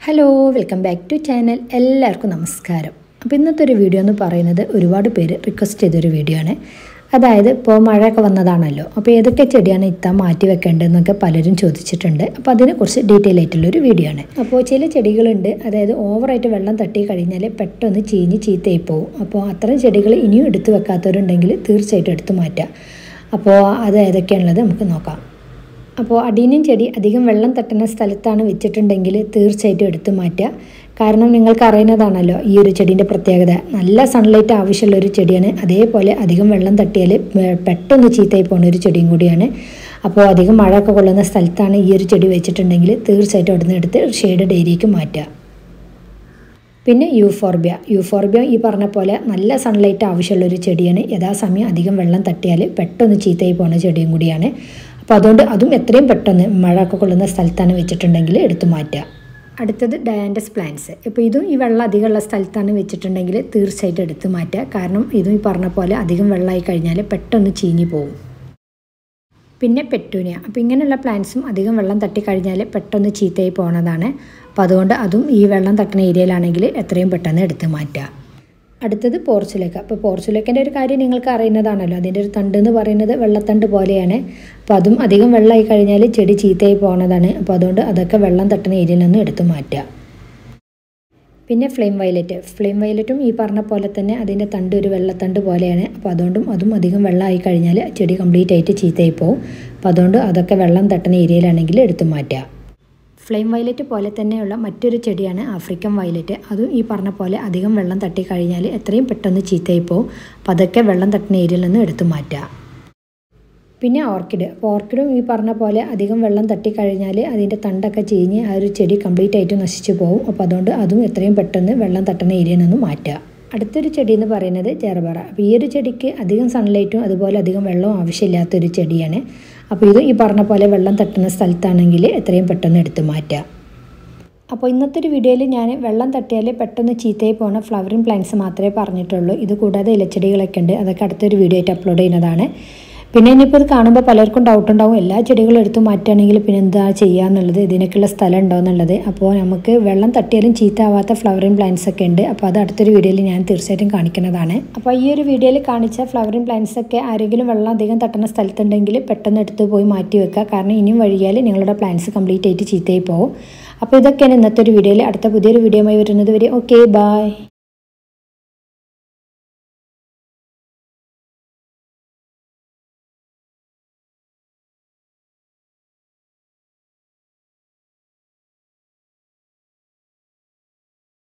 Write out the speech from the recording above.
Hello welcome back to channel. എല്ലാവർക്കും നമസ്കാരം. അപ്പോൾ ഇന്നത്തെ ഒരു വീഡിയോ എന്ന് പറയുന്നത് ഒരുപാട് പേര് റിക്വസ്റ്റ് ചെയ്തൊരു വീഡിയോ ആണ്. അതായത് ഇപ്പോൾ മഴയൊക്കെ വന്നതാണല്ലോ, അപ്പോൾ ഏതൊക്കെ ചെടിയാണ് ഇത്താൻ മാറ്റി വെക്കേണ്ടതെന്നൊക്കെ പലരും ചോദിച്ചിട്ടുണ്ട്. അപ്പോൾ അതിനെക്കുറിച്ച് ഡീറ്റെയിൽ ആയിട്ടുള്ളൊരു വീഡിയോ ആണ്. അപ്പോൾ ചില ചെടികളുണ്ട്, അതായത് ഓവറായിട്ട് വെള്ളം തട്ടി കഴിഞ്ഞാൽ പെട്ടെന്ന് ചീഞ്ഞ് ചീത്തയായി പോകും. അപ്പോൾ അത്തരം ചെടികൾ ഇനിയും എടുത്ത് വെക്കാത്തവരുണ്ടെങ്കിൽ തീർച്ചയായിട്ടും എടുത്ത് മാറ്റുക. അപ്പോൾ അത് ഏതൊക്കെയാണുള്ളത് നമുക്ക് നോക്കാം. അപ്പോൾ അടീനിയം ചെടി അധികം വെള്ളം തട്ടുന്ന സ്ഥലത്താണ് വെച്ചിട്ടുണ്ടെങ്കിൽ തീർച്ചയായിട്ടും എടുത്തു മാറ്റുക. കാരണം നിങ്ങൾക്ക് അറിയുന്നതാണല്ലോ ഈ ഒരു ചെടീൻ്റെ പ്രത്യേകത, നല്ല സൺലൈറ്റ് ആവശ്യമുള്ള ഒരു ചെടിയാണ്. അതേപോലെ അധികം വെള്ളം തട്ടിയാൽ പെട്ടെന്ന് ചീത്തയായി പോകുന്ന ഒരു ചെടിയും കൂടിയാണ്. അപ്പോൾ അധികം മഴയൊക്കെ കൊള്ളുന്ന സ്ഥലത്താണ് ഈ ഒരു ചെടി വെച്ചിട്ടുണ്ടെങ്കിൽ തീർച്ചയായിട്ടും അവിടെ നിന്ന് എടുത്ത് ഷെയ്ഡഡ് ഏരിയയ്ക്ക് മാറ്റുക. പിന്നെ യൂഫോർബിയ ഈ പറഞ്ഞ പോലെ നല്ല സൺലൈറ്റ് ആവശ്യമുള്ളൊരു ചെടിയാണ്. യഥാസമയം അധികം വെള്ളം തട്ടിയാൽ പെട്ടെന്ന് ചീത്തയായി പോകുന്ന ചെടിയും കൂടിയാണ്. അപ്പോൾ അതുകൊണ്ട് അതും എത്രയും പെട്ടെന്ന് മഴയൊക്കെ കൊള്ളുന്ന സ്ഥലത്താണ് വെച്ചിട്ടുണ്ടെങ്കിൽ എടുത്തു മാറ്റുക. അടുത്തത് ഡയാൻഡസ് പ്ലാന്റ്സ്. ഇപ്പോൾ ഇതും ഈ വെള്ളം അധികമുള്ള സ്ഥലത്താണ് വെച്ചിട്ടുണ്ടെങ്കിൽ തീർച്ചയായിട്ടും എടുത്തു മാറ്റുക. കാരണം ഇതും ഈ പറഞ്ഞ പോലെ അധികം വെള്ളമായി കഴിഞ്ഞാൽ പെട്ടെന്ന് ചീഞ്ഞു പോകും. പിന്നെ പെറ്റൂനിയ. അപ്പോൾ ഇങ്ങനെയുള്ള പ്ലാന്റ്സും അധികം വെള്ളം തട്ടിക്കഴിഞ്ഞാൽ പെട്ടെന്ന് ചീത്തയായി പോകുന്നതാണ്. അപ്പോൾ അതുകൊണ്ട് അതും ഈ വെള്ളം തട്ടുന്ന ഏരിയയിലാണെങ്കിൽ എത്രയും പെട്ടെന്ന് എടുത്ത് മാറ്റുക. അടുത്തത് പോർച്ചുലേക്ക. അപ്പോൾ പോർച്ചുലേക്കൻ്റെ ഒരു കാര്യം നിങ്ങൾക്ക് അറിയുന്നതാണല്ലോ, അതിൻ്റെ ഒരു തണ്ട് എന്ന് പറയുന്നത് വെള്ളത്തണ്ട് പോലെയാണ്. അപ്പോൾ അതും അധികം വെള്ളമായി കഴിഞ്ഞാൽ ചെടി ചീത്തയായി പോകുന്നതാണ്. അപ്പോൾ അതുകൊണ്ട് അതൊക്കെ വെള്ളം തട്ടുന്ന ഏരിയയിൽ നിന്ന് എടുത്ത് മാറ്റുക. പിന്നെ ഫ്ലെയിം വയലറ്റും ഈ പറഞ്ഞ പോലെ തന്നെ അതിൻ്റെ തണ്ട് ഒരു വെള്ളത്തണ്ട് പോലെയാണ്. അപ്പോൾ അതും അധികം വെള്ളമായി കഴിഞ്ഞാൽ ചെടി കംപ്ലീറ്റ് ആയിട്ട് ചീത്തയായി പോകും. അപ്പോൾ അതുകൊണ്ട് അതൊക്കെ വെള്ളം തട്ടുന്ന ഏരിയയിലാണെങ്കിൽ എടുത്ത് മാറ്റുക. ഫ്ലെയിം വയലറ്റ് പോലെ തന്നെയുള്ള മറ്റൊരു ചെടിയാണ് ആഫ്രിക്കൻ വയലറ്റ്. അതും ഈ പറഞ്ഞ പോലെ അധികം വെള്ളം തട്ടിക്കഴിഞ്ഞാൽ എത്രയും പെട്ടെന്ന് ചീത്തയായി പോകും. അപ്പോൾ അതൊക്കെ വെള്ളം തട്ടുന്ന ഏരിയയിൽ നിന്ന് എടുത്ത് മാറ്റുക. പിന്നെ ഓർക്കിഡും ഈ പറഞ്ഞ പോലെ അധികം വെള്ളം തട്ടിക്കഴിഞ്ഞാൽ അതിൻ്റെ തണ്ടൊക്കെ ചീഞ്ഞ് ആ ഒരു ചെടി കംപ്ലീറ്റ് ആയിട്ട് നശിച്ചു പോകും. അപ്പോൾ അതുകൊണ്ട് അതും എത്രയും പെട്ടെന്ന് വെള്ളം തട്ടുന്ന ഏരിയയിൽ നിന്ന് മാറ്റുക. അടുത്തൊരു ചെടി എന്ന് പറയുന്നത് ജെർബറ. അപ്പോൾ ഈ ഒരു ചെടിക്ക് അധികം സൺലൈറ്റും അതുപോലെ അധികം വെള്ളവും ആവശ്യമില്ലാത്തൊരു ചെടിയാണ്. അപ്പോൾ ഇത് ഈ പറഞ്ഞ പോലെ വെള്ളം തട്ടുന്ന സ്ഥലത്താണെങ്കിൽ എത്രയും പെട്ടെന്ന് എടുത്ത് മാറ്റുക. അപ്പോൾ ഇന്നത്തെ ഒരു വീഡിയോയിൽ ഞാൻ വെള്ളം തട്ടിയാൽ പെട്ടെന്ന് ചീത്തയായി പോകുന്ന ഫ്ലവറിങ് പ്ലാന്റ്സ് മാത്രമേ പറഞ്ഞിട്ടുള്ളൂ. ഇത് കൂടാതെ ഇലച്ചെടികളൊക്കെ ഉണ്ട്, അതൊക്കെ അടുത്തൊരു വീഡിയോ ആയിട്ട് അപ്ലോഡ് ചെയ്യുന്നതാണ്. പിന്നെ ഇനിയിപ്പോൾ ഇത് കാണുമ്പോൾ പലർക്കും ഡൗട്ട് ഉണ്ടാവും, എല്ലാ ചെടികളും എടുത്ത് മാറ്റുകയാണെങ്കിൽ പിന്നെ എന്താ ചെയ്യുക എന്നുള്ളത്, ഇതിനൊക്കെയുള്ള സ്ഥലം ഉണ്ടോ എന്നുള്ളത്. അപ്പോൾ നമുക്ക് വെള്ളം തട്ടിയാലും ചീത്ത ആവാത്ത ഫ്ലവറിങ് പ്ലാന്റ്സ് ഒക്കെ ഉണ്ട്. അപ്പോൾ അത് അടുത്തൊരു വീഡിയോയിൽ ഞാൻ തീർച്ചയായിട്ടും കാണിക്കുന്നതാണ്. അപ്പോൾ ഈ ഒരു വീഡിയോയിൽ കാണിച്ച ഫ്ലവറിങ് പ്ലാന്റ്സ് ഒക്കെ ആരെങ്കിലും വെള്ളം അധികം തട്ടുന്ന സ്ഥലത്തുണ്ടെങ്കിൽ പെട്ടെന്ന് എടുത്ത് പോയി മാറ്റി വെക്കുക. കാരണം ഇനിയും വഴിയാൽ നിങ്ങളുടെ പ്ലാന്റ്സ് കംപ്ലീറ്റ് ആയിട്ട് ചീത്തയായി പോകും. അപ്പോൾ ഇതൊക്കെയാണ് ഇന്നത്തെ ഒരു വീഡിയോയിൽ. അടുത്ത പുതിയൊരു വീഡിയോയുമായി വരുന്നത് വരെ ഓക്കെ, ബൈ.